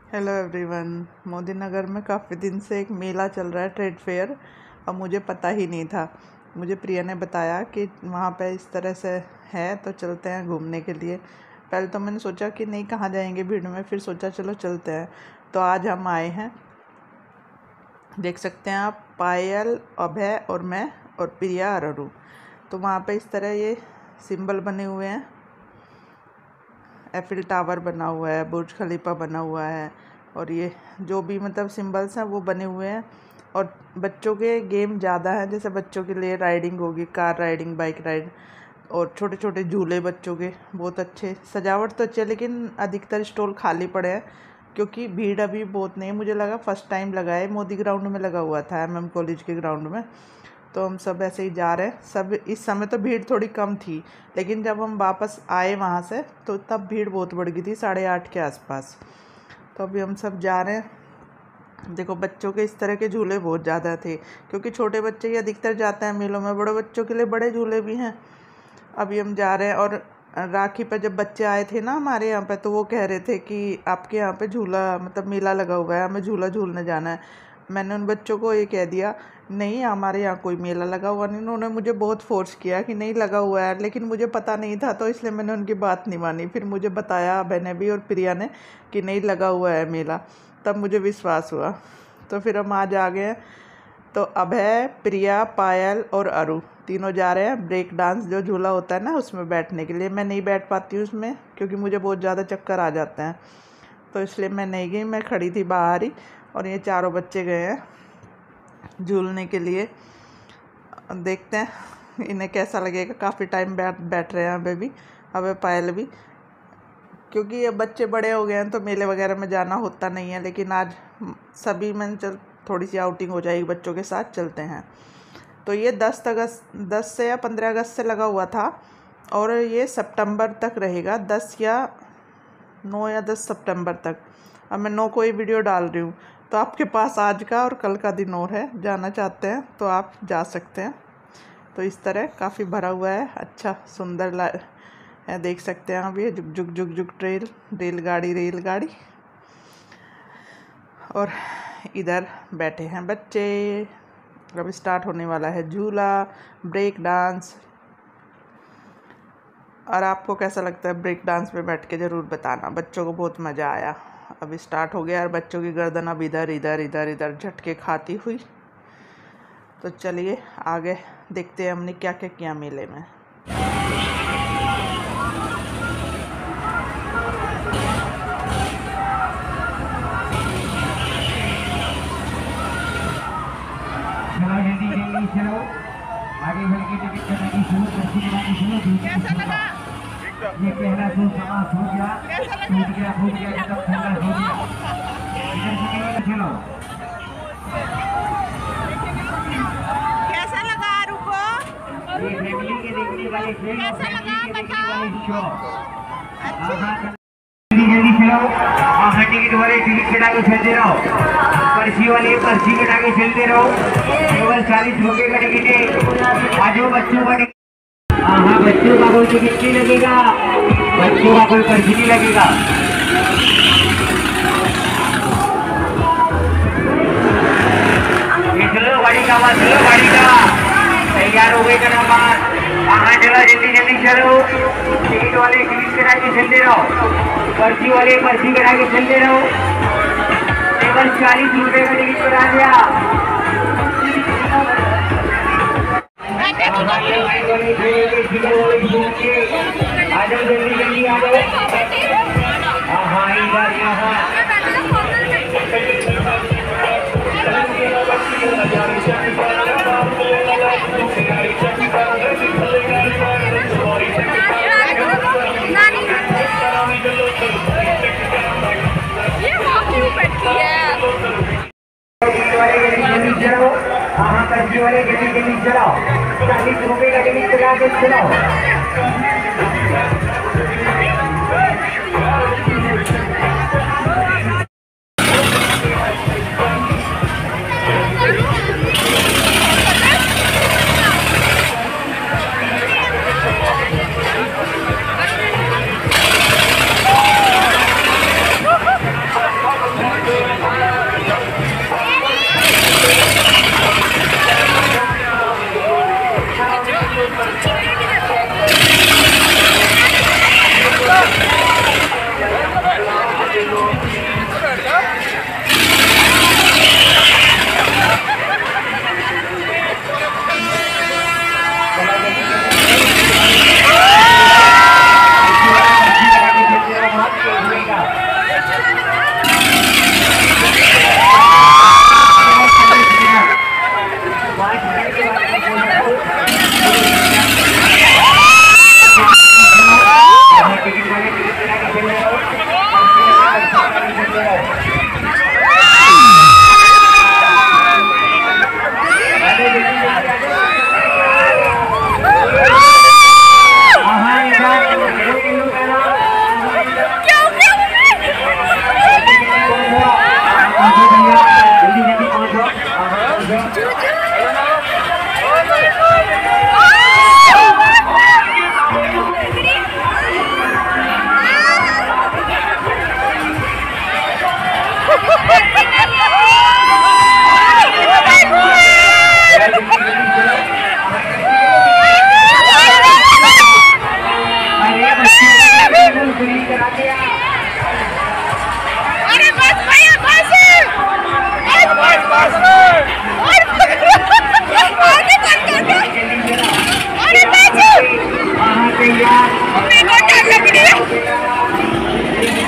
Hello everyone. Modi नगर में काफ़ी दिन से एक मेला चल रहा है, ट्रेड फेयर। अब मुझे पता ही नहीं था। मुझे प्रिया ने बताया कि वहाँ पे इस तरह से है, तो चलते हैं घूमने के लिए। पहले तो मैंने सोचा कि नहीं, कहाँ जाएंगे भीड़ में, फिर सोचा चलो चलते हैं। तो आज हम आए हैं, देख सकते हैं आप, पायल, अभय और मैं और प्रिया और अरू। तो वहाँ पे इस तरह ये सिंबल बने हुए हैं, एफिल टावर बना हुआ है, बुर्ज खलीफा बना हुआ है, और ये जो भी मतलब सिंबल्स हैं वो बने हुए हैं। और बच्चों के गेम ज़्यादा हैं, जैसे बच्चों के लिए राइडिंग होगी, कार राइडिंग, बाइक राइड, और छोटे छोटे झूले बच्चों के बहुत अच्छे। सजावट तो अच्छी है, लेकिन अधिकतर स्टॉल खाली पड़े हैं क्योंकि भीड़ अभी बहुत नहीं है। मुझे लगा फर्स्ट टाइम लगा है, मोदी ग्राउंड में लगा हुआ था, MM कॉलेज के ग्राउंड में। तो हम सब ऐसे ही जा रहे हैं सब। इस समय तो भीड़ थोड़ी कम थी, लेकिन जब हम वापस आए वहाँ से तो तब भीड़ बहुत बढ़ गई थी, 8:30 के आसपास। तो अभी हम सब जा रहे हैं। देखो, बच्चों के इस तरह के झूले बहुत ज़्यादा थे, क्योंकि छोटे बच्चे ही अधिकतर जाते हैं मेलों में। बड़े बच्चों के लिए बड़े झूले भी हैं। अभी हम जा रहे हैं। और राखी पर जब बच्चे आए थे ना हमारे यहाँ पे, तो वो कह रहे थे कि आपके यहाँ पे झूला मतलब मेला लगा हुआ है, हमें झूला झूलने जाना है। मैंने उन बच्चों को ये कह दिया, नहीं हमारे यहाँ कोई मेला लगा हुआ नहीं। उन्होंने मुझे बहुत फोर्स किया कि नहीं लगा हुआ है, लेकिन मुझे पता नहीं था, तो इसलिए मैंने उनकी बात नहीं मानी। फिर मुझे बताया बहने भी और प्रिया ने कि नहीं लगा हुआ है मेला, तब मुझे विश्वास हुआ। तो फिर हम आज आ गए। तो अभय, प्रिया, पायल और अरू तीनों जा रहे हैं ब्रेक डांस, जो झूला होता है ना, उसमें बैठने के लिए। मैं नहीं बैठ पाती हूँ उसमें, क्योंकि मुझे बहुत ज़्यादा चक्कर आ जाते हैं, तो इसलिए मैं नहीं गई। मैं खड़ी थी बाहर ही, और ये चारों बच्चे गए हैं झूलने के लिए। देखते हैं इन्हें कैसा लगेगा। काफ़ी टाइम बैठ रहे हैं अभी भी, अबे पायल भी, क्योंकि ये बच्चे बड़े हो गए हैं तो मेले वगैरह में जाना होता नहीं है। लेकिन आज सभी में चल थोड़ी सी आउटिंग हो जाएगी, बच्चों के साथ चलते हैं। तो ये 10 से या 15 अगस्त से लगा हुआ था, और ये सितंबर तक रहेगा, 9 या 10 सितंबर तक। अब मैं 9 को ही वीडियो डाल रही हूँ। तो आपके पास आज का और कल का दिन और है, जाना चाहते हैं तो आप जा सकते हैं। तो इस तरह काफ़ी भरा हुआ है, अच्छा सुंदर है, देख सकते हैं आप। ये जुग जुग जुग जुग रेलगाड़ी, और इधर बैठे हैं बच्चे। अब स्टार्ट होने वाला है झूला, ब्रेक डांस। और आपको कैसा लगता है ब्रेक डांस पे बैठ के, ज़रूर बताना। बच्चों को बहुत मज़ा आया। अभी स्टार्ट हो गया, और बच्चों की गर्दन अब इधर इधर इधर इधर झटके खाती हुई। तो चलिए आगे देखते हैं हमने क्या क्या किया मेले में। चलो आगे बढ़ के टिकट करने शुरू। कैसा लगा? ये पहला शो समाप्त हो गया, टूट गया, फूट गया, एकदम ठंडा हो गया। इधर से नहीं, चलो। कैसा लगा आरू को? ये फैमिली के देखने वाले खेल, कैसा लगा बताओ? जल्दी चलो। टिकट वाले टिकट कटा के चलते रहो, पर्ची वाले पर्ची कटा के चलते रहो। केवल 40 रुपए का टिकट है। आज बच्चों का हाँ, बच्चों का कोई टिकट नहीं लगेगा, बच्चों का कोई पर्ची नहीं लगेगा। चलो गाड़ी का आवाज, चलो गाड़ी का, तैयार हो गए का नंबर। हाँ चलो, जल्दी जल्दी चलो। टिकट वाले टिकट कटा के चलते रहो, पर्ची वाले पर्ची कटा के चलते रहो। केवल 40 रुपए का टिकट कटा दिया। आ जाओ, जल्दी जल्दी आ जाओ। हाँ इधर यहाँ पर्ची वाले जल्दी चलाओ। 40 रुपए का टिकट कटा के चलाओ। अरे बस भैया बस अरे मेरे को डर लग रही है।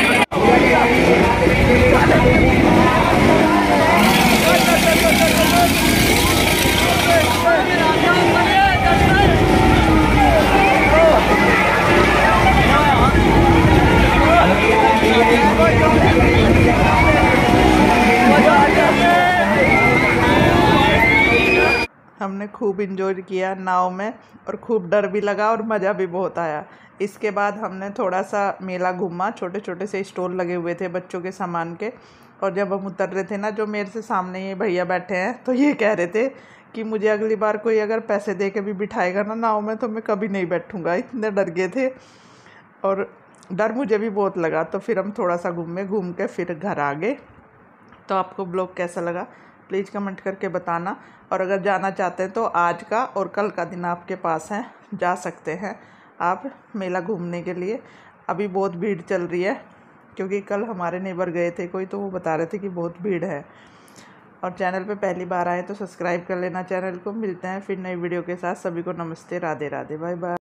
हमने खूब इंजॉय किया नाव में और खूब डर भी लगा और मज़ा भी बहुत आया। इसके बाद हमने थोड़ा सा मेला घूमा, छोटे छोटे से स्टॉल लगे हुए थे बच्चों के सामान के। और जब हम उतर रहे थे ना, जो मेरे से सामने ये भैया बैठे हैं तो ये कह रहे थे कि मुझे अगली बार कोई अगर पैसे दे के भी बिठाएगा ना नाव में तो मैं कभी नहीं बैठूँगा। इतने डर गए थे और डर मुझे भी बहुत लगा। तो फिर हम थोड़ा सा घूम के फिर घर आ गए। तो आपको ब्लॉग कैसा लगा प्लीज़ कमेंट करके बताना। और अगर जाना चाहते हैं तो आज का और कल का दिन आपके पास है, जा सकते हैं आप मेला घूमने के लिए। अभी बहुत भीड़ चल रही है क्योंकि कल हमारे नेबर गए थे कोई, तो वो बता रहे थे कि बहुत भीड़ है। और चैनल पे पहली बार आए तो सब्सक्राइब कर लेना चैनल को। मिलते हैं फिर नई वीडियो के साथ। सभी को नमस्ते, राधे राधे, बाय बाय।